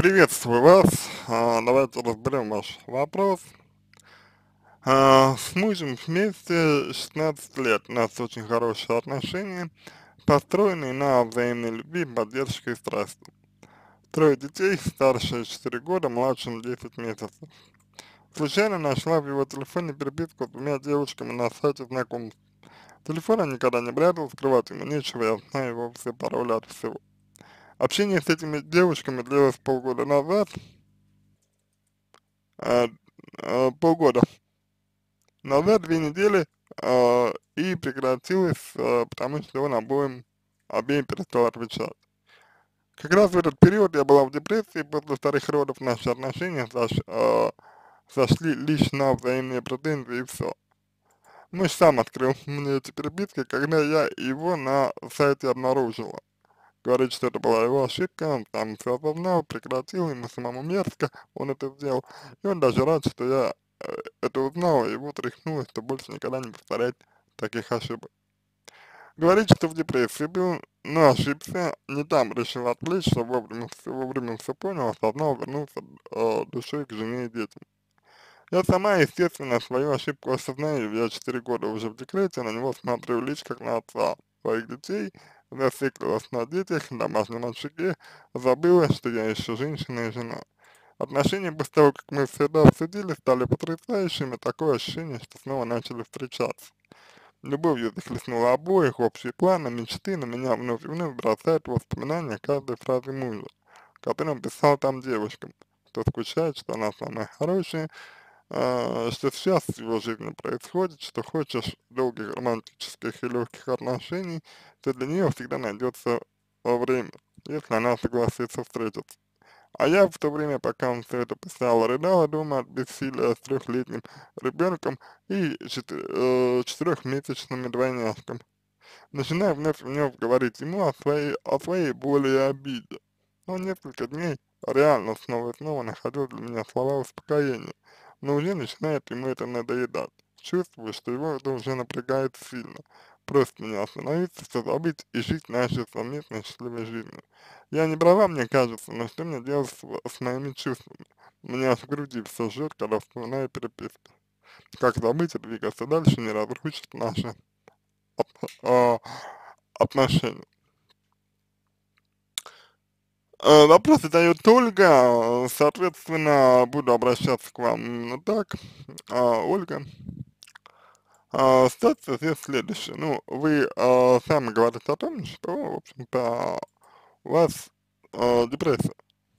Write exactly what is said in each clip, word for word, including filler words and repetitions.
Приветствую вас. А, давайте разберем ваш вопрос. А, с мужем вместе шестнадцать лет. У нас очень хорошие отношения, построенные на взаимной любви, поддержке и страсти. Трое детей, старшие четыре года, младшим десять месяцев. Случайно нашла в его телефоне переписку с двумя девушками на сайте знакомств. Телефон я никогда не прятал, скрывать ему нечего, я знаю его все пароли от всего. Общение с этими девушками длилось полгода назад, а, а, полгода назад, две недели, а, и прекратилось, а, потому что он обоим, обеим перестал отвечать. Как раз в этот период я была в депрессии, после вторых родов наши отношения сош, а, сошли лишь на взаимные претензии и все. Муж сам открыл мне эти переписки, когда я его на сайте обнаружила. Говорит, что это была его ошибка, он сам все осознал, прекратил, ему самому мерзко, он это сделал. И он даже рад, что я э, это узнал, и его тряхнуло, что больше никогда не повторять таких ошибок. Говорит, что в депрессии был, но ошибся, не там решил отвлечься, вовремя все, вовремя все понял, осознал, вернулся э, душой к жене и детям. Я сама, естественно, свою ошибку осознаю, я четыре года уже в декрете, на него смотрю лишь как на отца своих детей, зациклилась на детях, домашнем очаге, забыла, что я еще женщина и жена. Отношения после того, как мы все это обсудили, стали потрясающими, такое ощущение, что снова начали встречаться. Любовью захлестнула обоих, общие планы, мечты, на меня вновь и вновь бросают воспоминания каждой фразы мужа, который он писал там девушкам, что скучает, что она самая хорошая, а, что сейчас в его жизни происходит, что хочешь долгих романтических и легких отношений, то для нее всегда найдется время, если она согласится встретиться. А я в то время, пока он все это писал, рыдала дома от бессилия с трехлетним ребенком и четы- э, четырехмесячными двойняшками. Начинаю вновь и вновь говорить ему о своей, о своей боли и обиде. Он несколько дней реально снова и снова находил для меня слова успокоения, но уже начинает ему это надоедать. Чувствую, что его это уже напрягает сильно. Просто не остановиться, все забыть и жить нашей совместной счастливой жизнью. Я не права, мне кажется, но что мне делать с, с моими чувствами? У меня аж в груди все жжет, когда вспоминаю переписку. Как забыть и двигаться дальше, не разрушить наши от- а, отношения? Э, вопрос задает Ольга, э, соответственно, буду обращаться к вам именно так. А, Ольга, а, ситуация здесь следующая. Ну, вы а, сами говорите о том, что, в общем-то, у вас а, депрессия.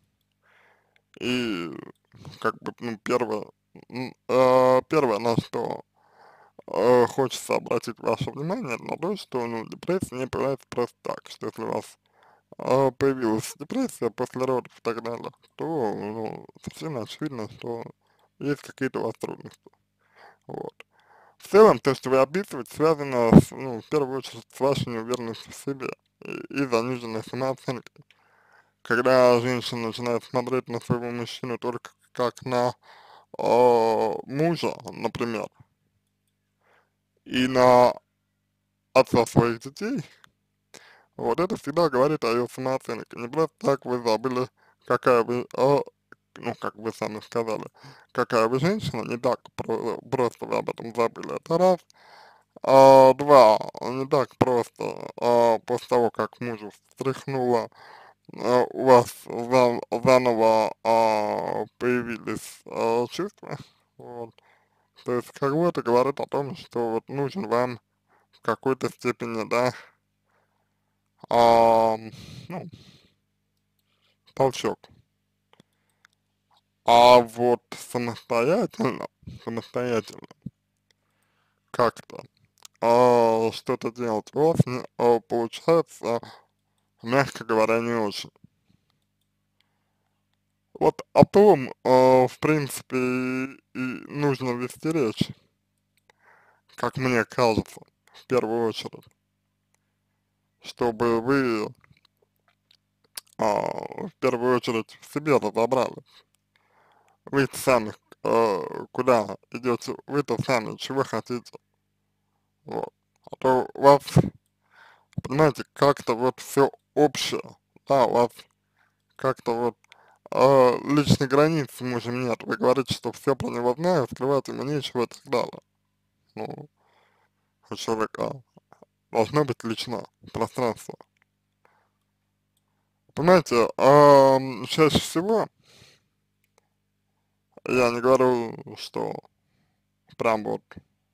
И, как бы, ну, первое, м, а, первое, на что а, хочется обратить ваше внимание, на то, что, ну, депрессия не появляется просто так, что если у вас а, появилась депрессия после родов и так далее, то, ну, совершенно очевидно, что есть какие-то у вас трудности. Вот. В целом, то, что вы описываете, связано, с, ну, в первую очередь, с вашей неуверенностью в себе и, и заниженной самооценкой. Когда женщина начинает смотреть на своего мужчину только как на а, мужа, например, и на отца своих детей, вот это всегда говорит о ее самооценке. Не просто так вы забыли, какая вы, а, ну, как вы сами сказали, какая вы женщина, не так про- просто вы об этом забыли, это раз. А, два, не так просто, а, после того, как мужу встряхнуло, а, у вас за- заново а, появились а, чувства, вот. То есть, как бы это говорит о том, что вот нужен вам в какой-то степени, да, а, ну, толчок. А вот самостоятельно, самостоятельно как-то а, что-то делать у вас не, а, получается, мягко говоря, не очень. Вот о том, а, в принципе, и нужно вести речь, как мне кажется, в первую очередь, чтобы вы, а, в первую очередь в себе разобрались. Вы сами, а, куда идете, вы-то сами чего хотите, вот. А то у вас, понимаете, как-то вот все общее, да, у вас как-то вот э, личных границ с мужем нет. Вы говорите, что все про него знаю, скрывать ему нечего и так далее. Ну, у человека должно быть личное пространство. Понимаете, ам, чаще всего, я не говорю, что прям вот,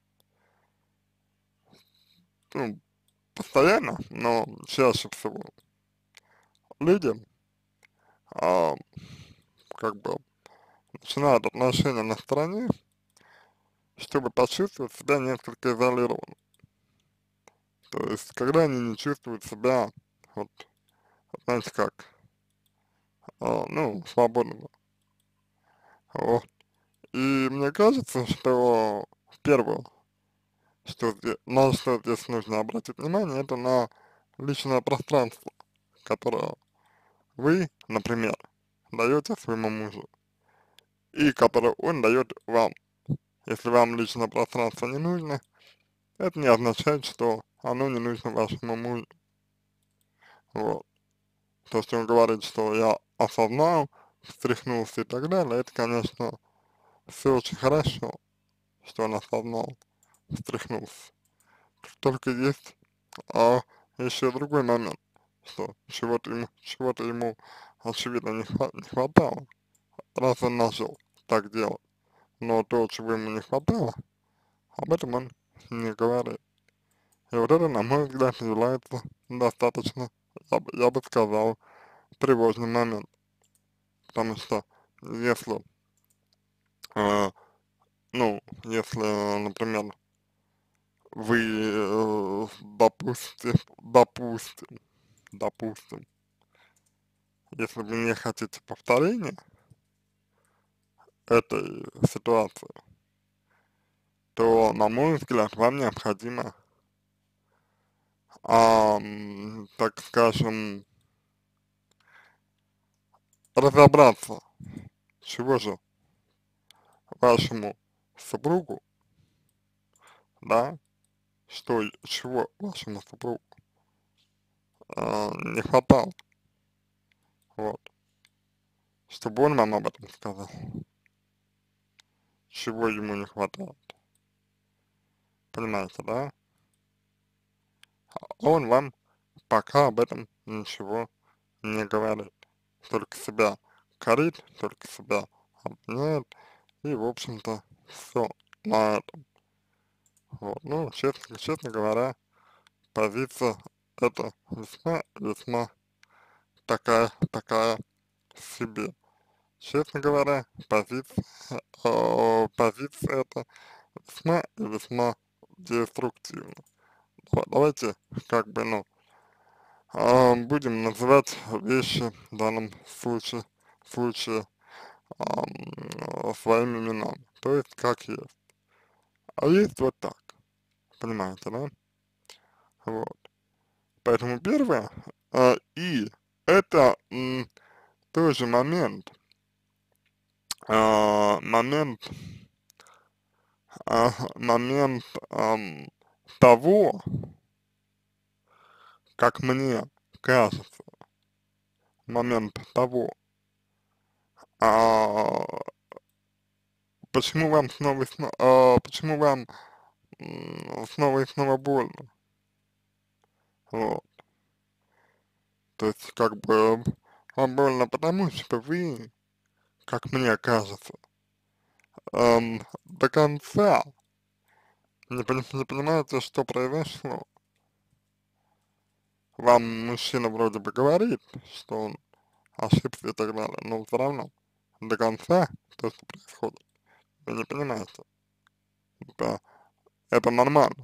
ну, постоянно, но чаще всего люди, а, как бы начинают отношения на стороне, чтобы почувствовать себя несколько изолированно. То есть, когда они не чувствуют себя, вот, знаете как, а, ну, свободными. Вот. И мне кажется, что первое, что здесь, на что здесь нужно обратить внимание, это на личное пространство, которое вы, например, даете своему мужу, и которое он дает вам. Если вам личное пространство не нужно, это не означает, что оно не нужно вашему мужу. Вот. То, что он говорит, что я осознал, встряхнулся и так далее, это, конечно, все очень хорошо, что он осознал, встряхнулся. Только есть а, еще другой момент, что чего-то ему, чего-то ему очевидно не, хва- не хватало, раз он начал так делать. Но то, чего ему не хватало, об этом он не говорит. И вот это, на мой взгляд, является достаточно, я бы, я бы сказал, тревожным моментом. Потому что если, э, ну, если, например, вы, э, допустим, допустим, допустим, если вы не хотите повторения этой ситуации, то, на мой взгляд, вам необходимо, ам, так скажем, разобраться, чего же вашему супругу, да, что, и чего вашему супругу а, не хватало, вот, чтобы он вам об этом сказал, чего ему не хватает, понимаете, да? Он вам пока об этом ничего не говорит, только себя корит, только себя обвиняет, и, в общем-то, все на этом. Вот. Ну, честно, честно говоря, позиция это весьма, весьма такая, такая себе. Честно говоря, позиция, э, позиция это весьма и весьма деструктивна. Вот, давайте, как бы, ну, а, будем называть вещи в данном случае, случае ам, э, своими именами, то есть как есть. А есть вот так, понимаете, да? Вот. Поэтому первое, а, и это м, тоже момент, а, момент, а, момент ам, того, как мне кажется, момент того, а, почему вам снова и снова, а, почему вам м, снова и снова больно, вот. То есть, как бы, вам больно потому, что вы, как мне кажется, эм, до конца не, пони- не понимаете, что произошло. Вам мужчина вроде бы говорит, что он ошибся и так далее, но все равно до конца то, что происходит, вы не понимаете. Это, это нормально,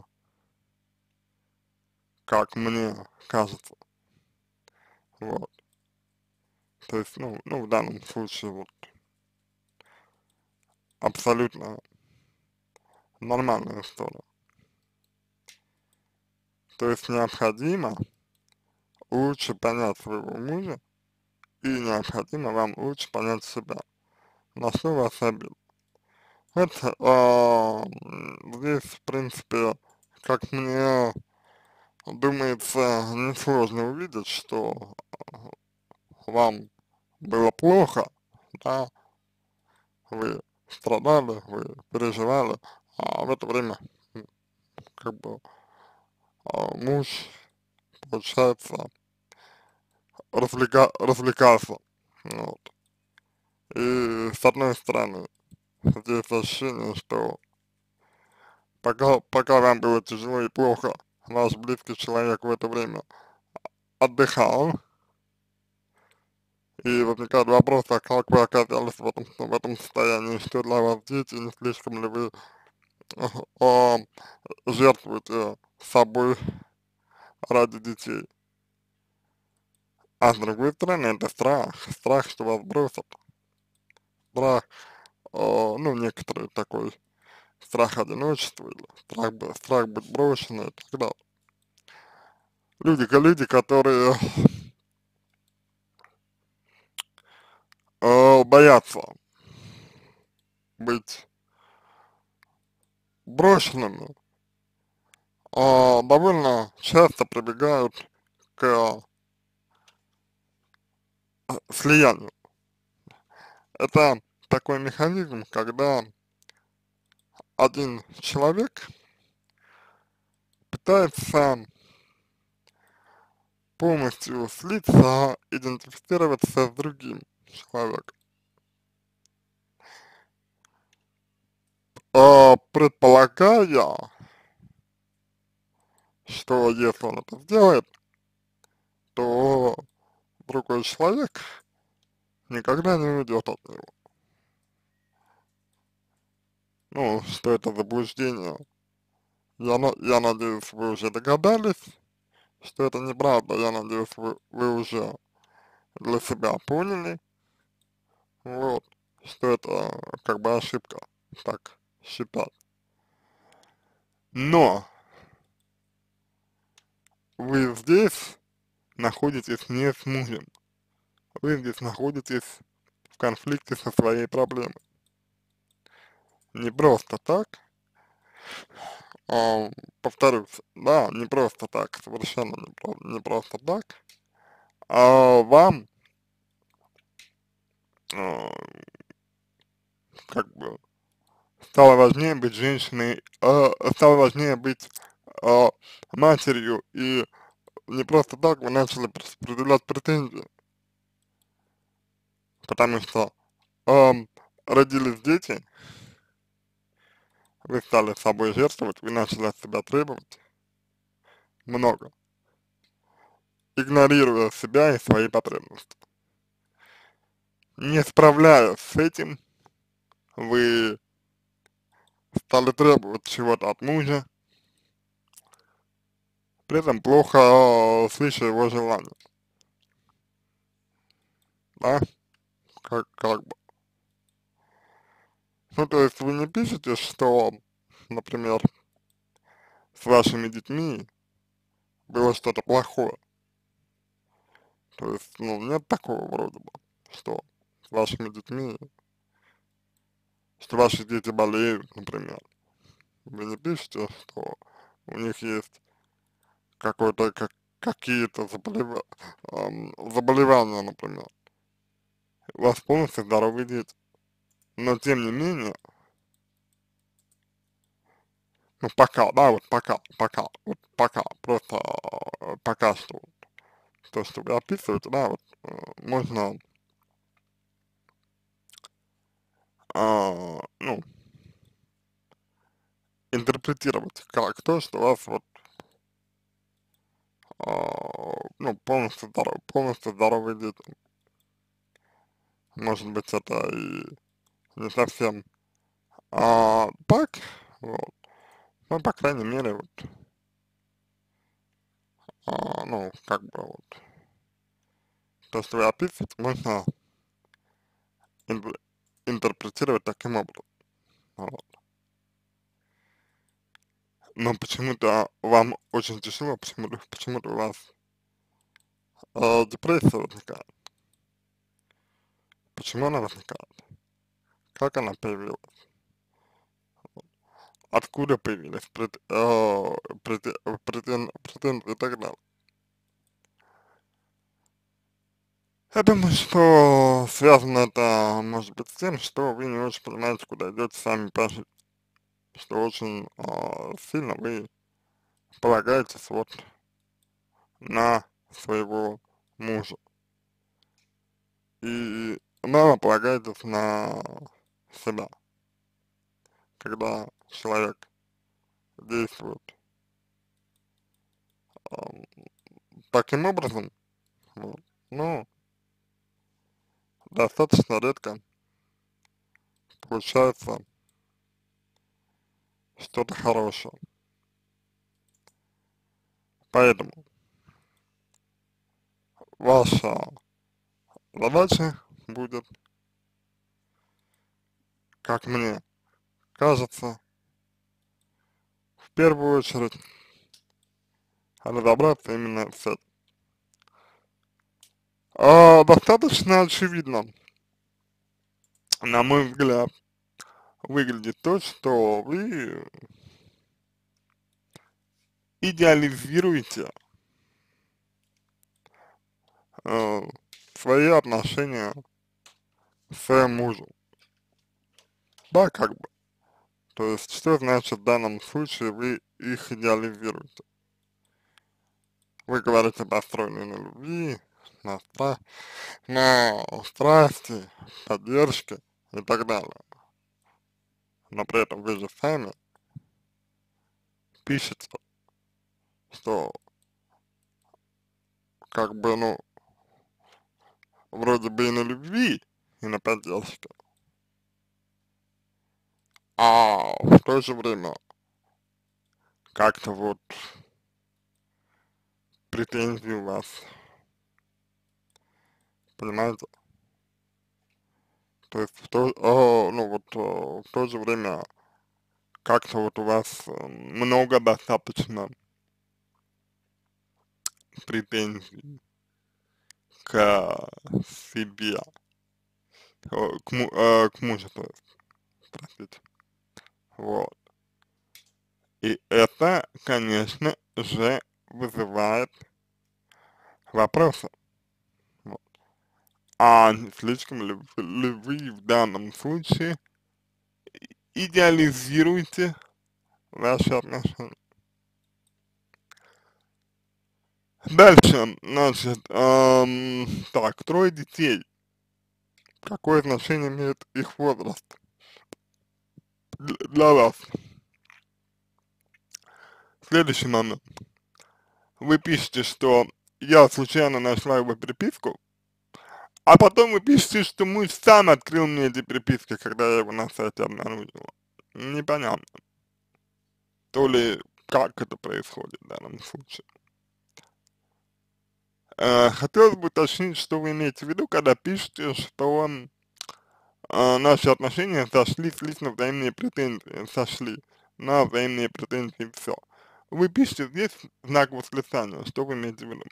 как мне кажется. Вот. То есть, ну, ну, в данном случае, вот, абсолютно нормальная история. То есть необходимо лучше понять своего мужа, и необходимо вам лучше понять себя, на что вас обидно. Это, а, м, здесь, в принципе, как мне думается, несложно увидеть, что вам было плохо, да, вы страдали, вы переживали, а в это время, м, как бы, а, муж, получается, развлека развлекался, вот. И с одной стороны, здесь ощущение, что пока пока вам было тяжело и плохо, ваш близкий человек в это время отдыхал, и возникает вопрос, а как вы оказались в этом в этом состоянии, что для вас дети, не слишком ли вы, а, жертвуете собой ради детей. А с другой стороны, это страх, страх, что вас бросят, страх, а, ну, некоторый такой страх одиночества, или страх, б- страх быть брошенным и так далее. Люди, ко- люди, которые э, боятся быть брошенными, а, довольно часто прибегают к слиянию. Это такой механизм, когда один человек пытается полностью слиться, идентифицироваться с другим человеком, а, предполагая, что если он это сделает, то другой человек никогда не уйдет от него. Ну, что это заблуждение. Я, на- я надеюсь, вы уже догадались, что это неправда. Я надеюсь, вы, вы уже для себя поняли, вот, что это как бы ошибка, так считать. Но вы здесь находитесь не с мужем, вы здесь находитесь в конфликте со своей проблемой. Не просто так, а, повторюсь, да, не просто так, совершенно не, про- не просто так, а вам, а, как бы, стало важнее быть женщиной, а, стало важнее быть а, матерью, и не просто так вы начали пред- предъявлять претензии, потому что ам, родились дети, вы стали собой жертвовать, вы начали от себя требовать много, игнорируя себя и свои потребности. Не справляясь с этим, вы стали требовать чего-то от мужа, при этом плохо э, слыша его желания, да, как, как бы. Ну, то есть вы не пишете, что, например, с вашими детьми было что-то плохое, то есть, ну, нет такого вроде бы, что с вашими детьми, что ваши дети болеют, например. Вы не пишете, что у них есть какой-то, как, какие-то заболева ам, заболевания, например. У вас полностью здоровые дети. Но тем не менее, ну пока, да, вот пока, пока, вот пока, просто э, пока что, то, что вы описываете, да, вот э, можно, а, ну, интерпретировать как то, что у вас вот, а, ну, полностью здоров, полностью здоровые дети. Может быть, это и не совсем а, так, вот, ну, по крайней мере, вот, а, ну, как бы вот, то, что вы описываете, можно ин- интерпретировать таким образом. Вот. Но почему-то вам очень тяжело, почему-то почему-то у вас э, депрессия возникает. Почему она возникает? Как она появилась? Откуда появились прет, э, прете- претен- претензии и так далее? Я думаю, что связано это, может быть, с тем, что вы не очень понимаете, куда идете сами по жизни, что очень а, сильно вы полагаетесь вот на своего мужа и мало полагаетесь на себя, когда человек действует ам, таким образом, вот, ну, достаточно редко получается что-то хорошее. Поэтому ваша задача будет, как мне кажется, в первую очередь разобраться именно с этим. А, достаточно очевидно, на мой взгляд, выглядит то, что вы идеализируете э, свои отношения с своим мужем. Да, как бы. То есть, что значит в данном случае вы их идеализируете? Вы говорите, построены на любви, на, стра на страсти, поддержке и так далее. Но при этом вы же сами пишете, что как бы, ну, вроде бы и на любви, и на поддержке, а в то же время как-то вот претензии у вас, понимаете? То есть в то, о, ну вот э, в то же время как-то вот у вас э, много достаточно претензий к себе, э, к, му, э, к мужу, то есть, простите, вот. И это, конечно же, вызывает вопросы. Вот. А не слишком ли, вы- ли вы в данном случае идеализируете ваши отношения? Дальше, значит, ам, так, трое детей. Какое значение имеет их возраст для, для вас? Следующий момент. Вы пишете, что я случайно нашла его переписку, а потом вы пишете, что муж сам открыл мне эти переписки, когда я его на сайте обнаружила. Непонятно. То ли как это происходит в данном случае. Э, хотелось бы уточнить, что вы имеете в виду, когда пишете, что э, наши отношения сошли слишком на взаимные претензии, сошли на взаимные претензии, все. Вы пишете здесь знак восклицания, что вы имеете в виду.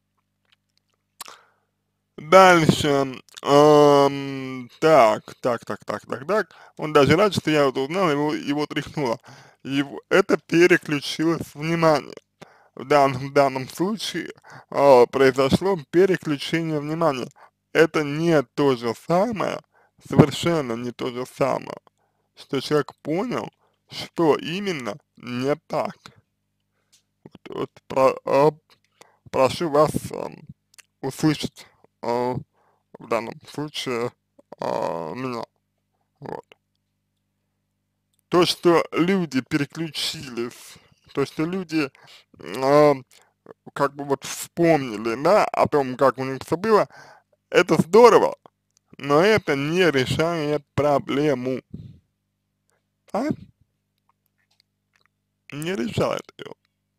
Дальше, ам, так, так, так, так, так, так, он даже рад, что я это узнал, его, его тряхнуло. Его, это переключилось внимание. В данном, в данном случае а, произошло переключение внимания. Это не то же самое, совершенно не то же самое, что человек понял, что именно не так. Вот, вот про, а, прошу вас а, услышать а, в данном случае а, меня. Вот. То, что люди переключились, то, что люди а, как бы вот вспомнили, да, о том, как у них все было, это здорово, но это не решает проблему, а? Не решает ее.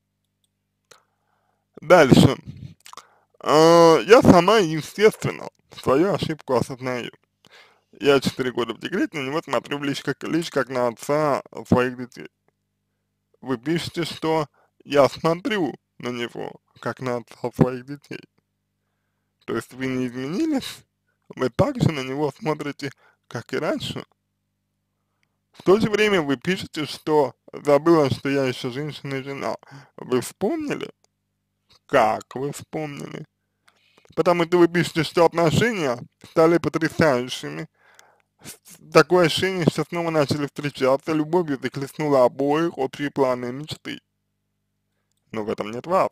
Дальше. А, я сама, естественно, свою ошибку осознаю. Я четыре года в декрете, на него смотрю лишь как, лишь как на отца своих детей. Вы пишете, что я смотрю на него как на отца своих детей. То есть вы не изменились, вы также на него смотрите, как и раньше. В то же время вы пишете, что забыла, что я еще женщина и жена. Вы вспомнили? Как вы вспомнили? потому что вы пишете, что отношения стали потрясающими. Такое ощущение, что снова начали встречаться, любовью захлестнула обоих, общие планы и мечты. Но в этом нет вас.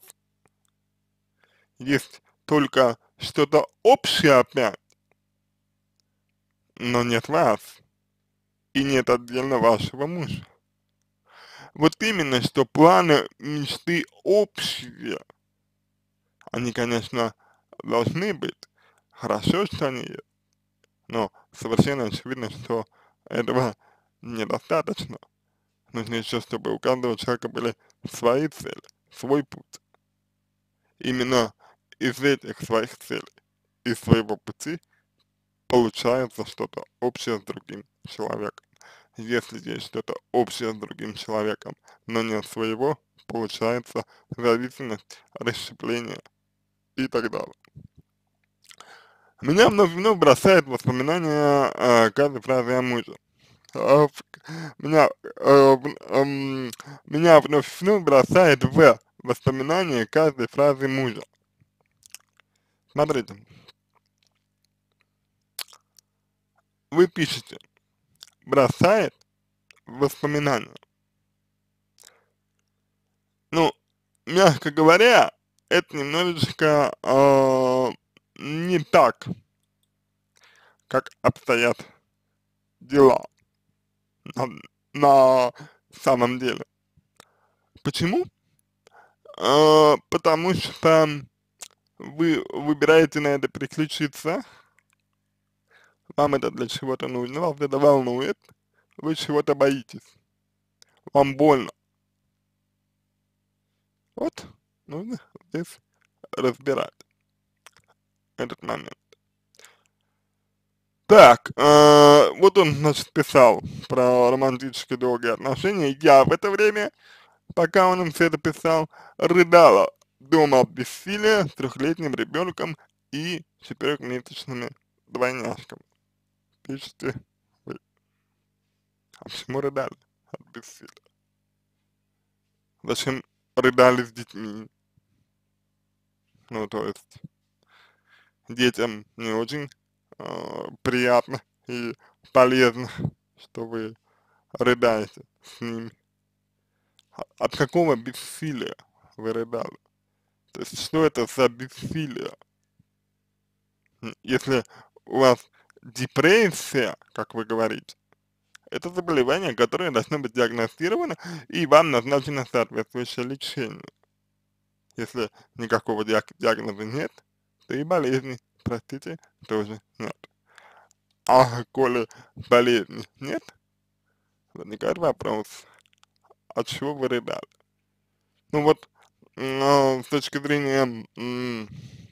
Есть только что-то общее опять, но нет вас. И нет отдельно вашего мужа. Вот именно, что планы, мечты общие, они, конечно, должны быть. Хорошо, что они есть, но совершенно очевидно, что этого недостаточно. Нужно еще, чтобы у каждого человека были свои цели, свой путь. Именно из этих своих целей, из своего пути получается что-то общее с другим человеком. Если есть что-то общее с другим человеком, но нет своего, получается зависимость, расщепление и так далее. Меня вновь вновь бросает воспоминания э, каждой фразы о муже. А, в- меня, э, в- эм, меня вновь вновь бросает в воспоминания каждой фразы мужа. Смотрите, вы пишете, бросает в воспоминания. Ну, мягко говоря, это немножечко э, не так, как обстоят дела на, на самом деле. Почему? Э, потому что вы выбираете на это переключиться, вам это для чего-то нужно, вас это волнует, вы чего-то боитесь, вам больно. Вот, нужно здесь разбирать этот момент. Так, э, вот он, значит, писал про романтические долгие отношения. Я в это время, пока он им все это писал, рыдала дома от бессилия с трехлетним ребенком и четырехмесячными двойняшками. Пишите вы. А почему рыдали от бессилия? Зачем рыдали с детьми? Ну, то есть, детям не очень э, приятно и полезно, что вы рыдаете с ними. А- От какого бессилия вы рыдали? То есть, что это за бессилие? М, Если у вас депрессия, как вы говорите, это заболевание, которое должно быть диагностировано, и вам назначено соответствующее лечение. Если никакого диаг- диагноза нет, то и болезни, простите, тоже нет. А коли болезни нет, возникает вопрос, от чего вы рыдали? Ну вот, м, с точки зрения м,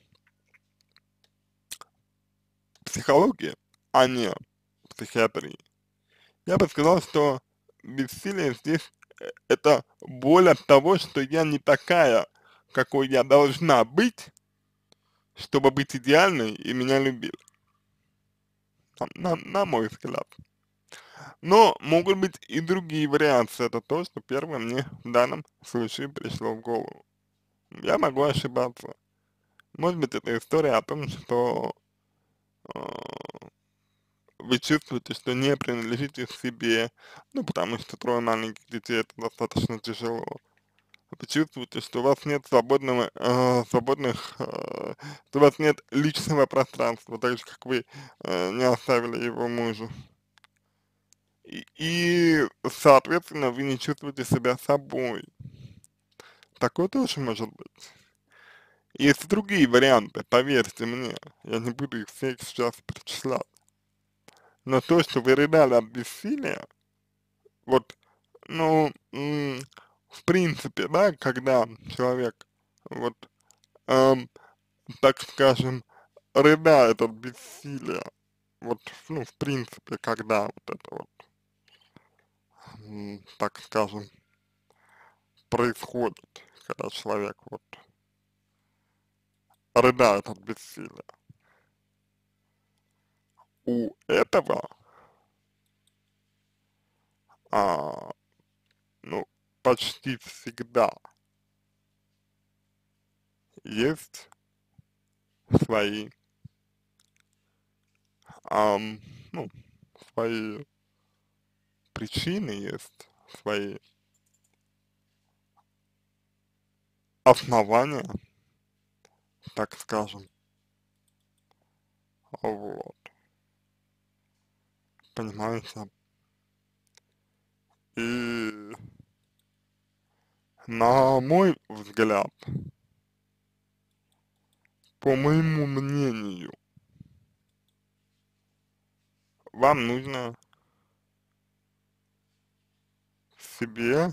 психологии, а не психиатрии, я бы сказал, что бессилие здесь э, это боль от того, что я не такая, какой я должна быть, чтобы быть идеальной и меня любили, на, на, на мой взгляд. Но могут быть и другие вариации, это то, что первое мне в данном случае пришло в голову. Я могу ошибаться. Может быть, это история о том, что э, вы чувствуете, что не принадлежите себе, ну, потому что трое маленьких детей это достаточно тяжело. Вы чувствуете, что у вас нет свободного, э, свободных, э, что у вас нет личного пространства, так же, как вы э, не оставили его мужу. И, и, соответственно, вы не чувствуете себя собой. Такое тоже может быть. Есть и другие варианты, поверьте мне, я не буду их всех сейчас перечислять. Но то, что вы рыдали от бессилия, вот, ну, м, в принципе, да, когда человек, вот, эм, так скажем, рыдает от бессилия, вот, ну, в принципе, когда вот это вот, м, так скажем, происходит, когда человек вот рыдает от бессилия, у этого, а, ну, почти всегда есть свои, ам, ну, свои причины есть, свои основания, так скажем, вот, понимаете? И на мой взгляд, по моему мнению, вам нужно себе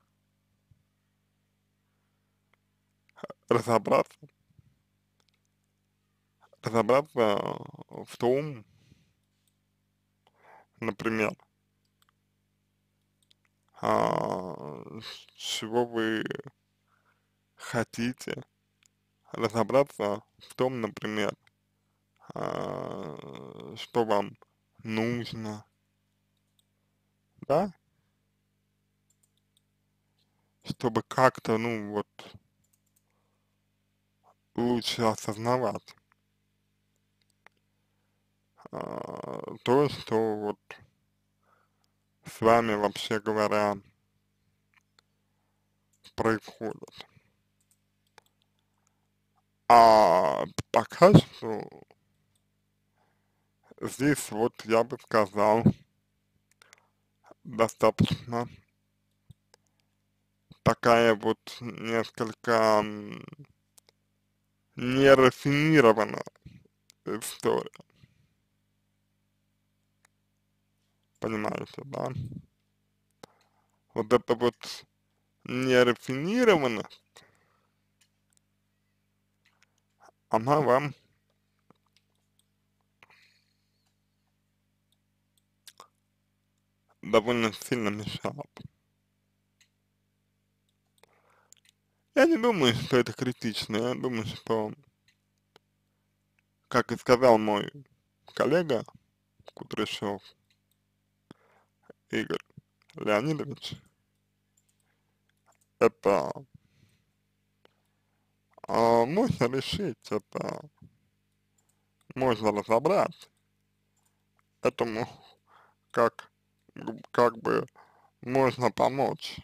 разобраться, разобраться в том, например, а, чего вы хотите, разобраться в том, например, а, что вам нужно, да, чтобы как-то, ну, вот, лучше осознавать а, то, что вот с вами, вообще говоря, происходит. А пока что здесь вот я бы сказал, достаточно такая вот несколько м, нерафинированная история, понимаете, да? Вот это вот нерафинированность, она вам довольно сильно мешает. Я не думаю, что это критично, я думаю, что, как и сказал мой коллега Кудряшов Игорь Леонидович, это а, можно решить, это можно разобрать, этому как, г- как бы можно помочь.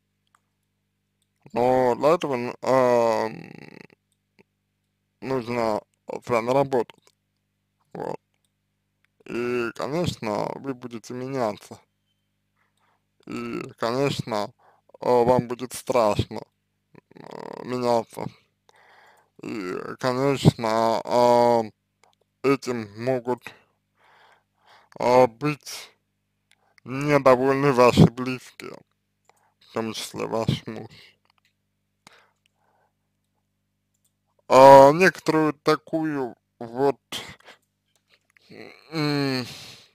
Но для этого н- а, м, нужно с вами работать, вот. И, конечно, вы будете меняться. И, конечно, а, вам будет страшно а, меняться. И, конечно, а, этим могут а, быть недовольны ваши близкие, в том числе ваш муж. А некоторую такую вот м,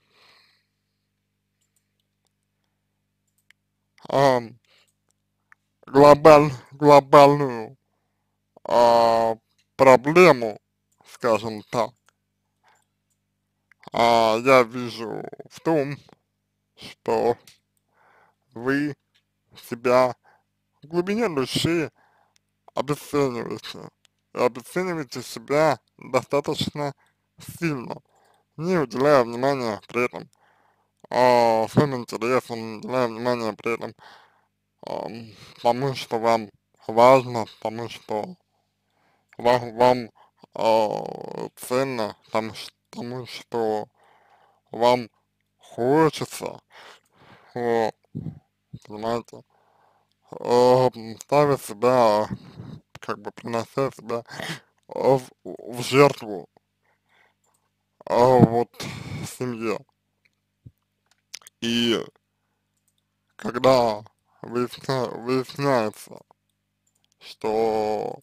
а, глобаль, глобальную а, проблему, скажем так, а, я вижу в том, что вы себя в глубине души обесцениваете. И обесцениваете себя достаточно сильно, не уделяя внимания при этом а, своим интересам, не уделяя внимания при этом ам, тому, что вам важно, тому, что вам, вам а, ценно, тому, ш- тому, что вам хочется, вот, понимаете, а, ставя себя, как бы принося себя а, в, в жертву, а, вот, семье. И когда выясня, выясняется, что,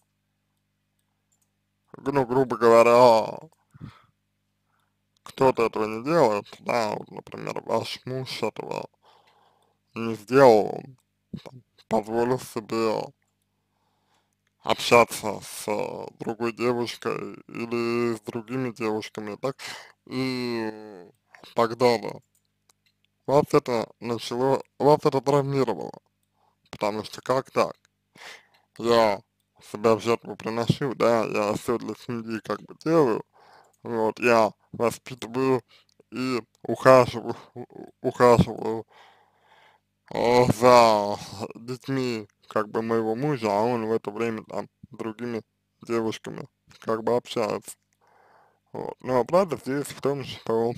ну, грубо говоря, кто-то этого не делает, да, вот, например, ваш муж этого не сделал, он там позволил себе общаться с э, другой девушкой или с другими девушками, так, и так далее. Вас это начало, вас это травмировало, потому что как так? Я себя в жертву приношу, да, я все для семьи как бы делаю, вот, я воспитываю и ухаживаю, у- ухаживаю э, за детьми как бы моего мужа, а он в это время там с другими девушками как бы общается. Вот. Но правда здесь в том, что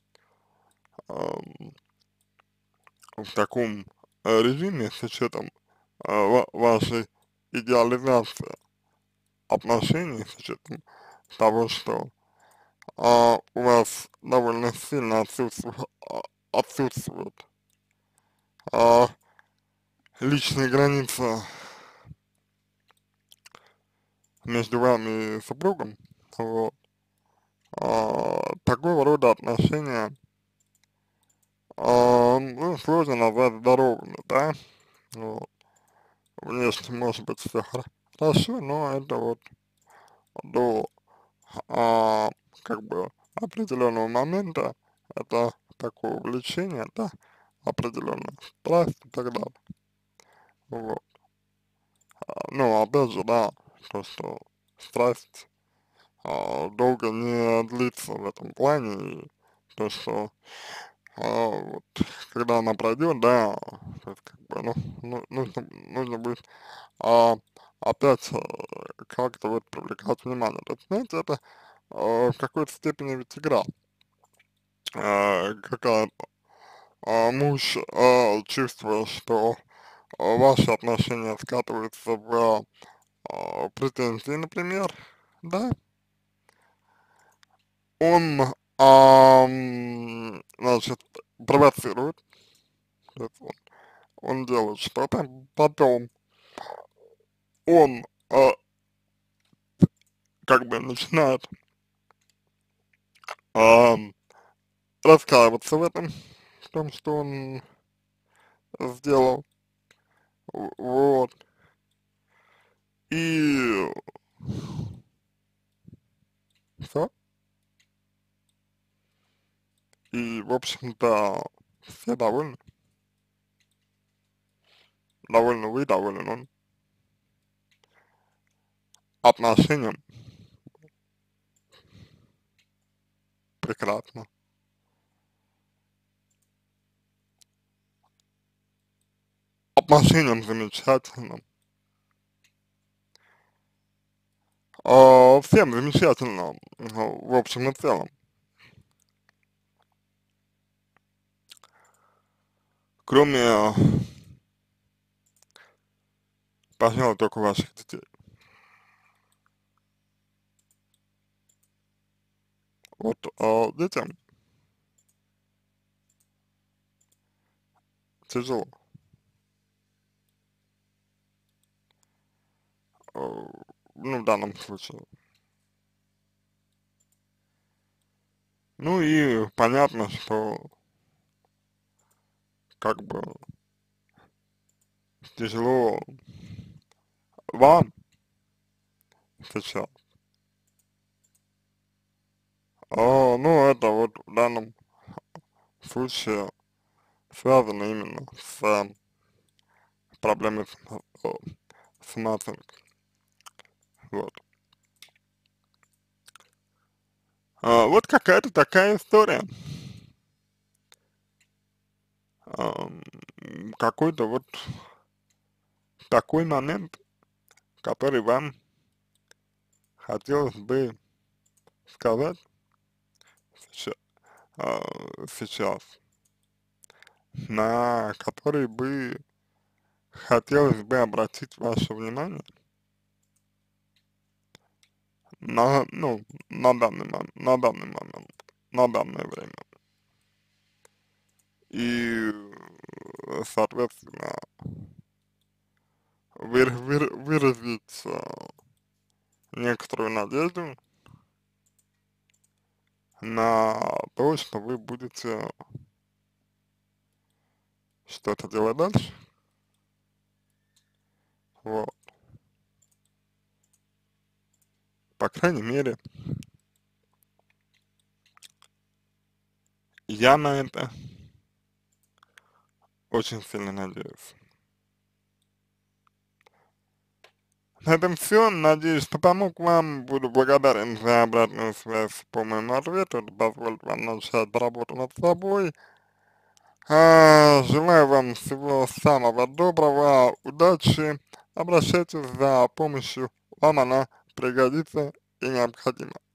ам, в таком э, режиме с учетом э, ва- вашей идеализации отношений, с учетом того, что а, у вас довольно сильно отсутствует, отсутствует а, личные границы между вами и супругом, вот, а, такого рода отношения, а, ну, сложно назвать здоровыми, да, вот. Внешне может быть все хорошо, но это вот до а, как бы определенного момента это такое увлечение, да, определенная страсть и так далее. Вот. А, ну, опять же, да, то, что страсть а, долго не длится в этом плане, и то, что а, вот, когда она пройдет, да, то есть, как бы, ну, ну, нужно, нужно будет а, опять э, как-то вот привлекать внимание. То есть, знаете, это э, в какой-то степени ведь игра э, какая-то. А муж э, чувствует, что э, ваши отношения скатываются в э, претензии, например, да, он, ам, значит, провоцирует, то есть он, он делает что-то, потом он э, как бы начинает ам, раскаиваться в этом, в том, что он сделал, в- вот, и все, и, в общем-то, все довольны, довольны вы, доволен он отношениям, прекрасно, отношениям замечательным, а, всем замечательно, ну, в общем и целом, кроме, пожалуй, только ваших детей. Вот а, детям тяжело, а, ну, в данном случае. Ну и понятно, что как бы тяжело вам сейчас. А, ну, это вот в данном случае связано именно с э, проблемой с, э, самооценкой. Вот. А, вот какая-то такая история. Ам, какой-то вот такой момент, который вам хотелось бы сказать сейчас, сейчас, на который бы хотелось бы обратить ваше внимание на, ну, на данный момент, на данный момент, на данное время. И, э, соответственно, выр, выр, выразить э, некоторую надежду на то, что вы будете что-то делать дальше. Вот. По крайней мере, я на это очень сильно надеюсь. На этом все. Надеюсь, что помог вам. Буду благодарен за обратную связь по моему ответу. Это позволит вам начать работу над собой. А, желаю вам всего самого доброго, удачи. Обращайтесь за помощью, вам она пригодится и необходима.